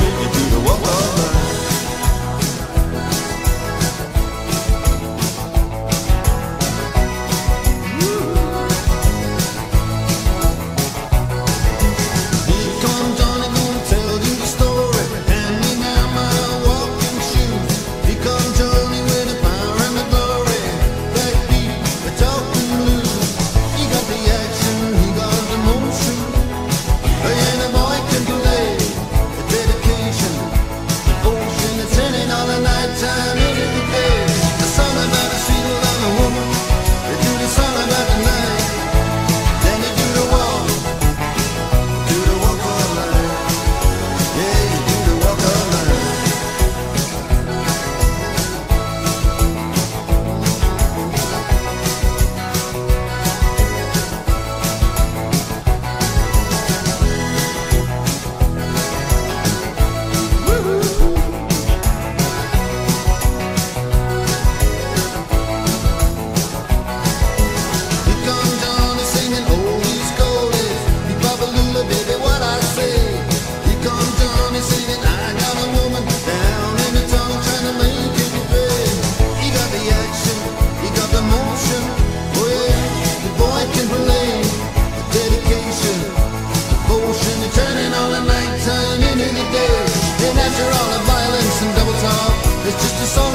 you do the walk of life. Here comes Johnny, gonna tell you the story. Hand me now my walking shoes. Here comes Johnny with the power and the glory. Backbeat, the talking blues. He got the action, he got the motion. And a boy can play the dedication, devotion, it's in it all the night time, into the day. The song about the sweet love of a woman. They do the song about the night. Then you do the walk of life. Yeah, you do the walk of life. Here comes Johnny singing oldies goldies. He Babalula, baby, what I say. Here comes Johnny singing, I got a woman down in the tunnel trying to make it pay. He got the action, he got the motion. Oh yeah, the boy can play the dedication, devotion, the turning all the night time into the day. And after all the violence and double talk, it's just a song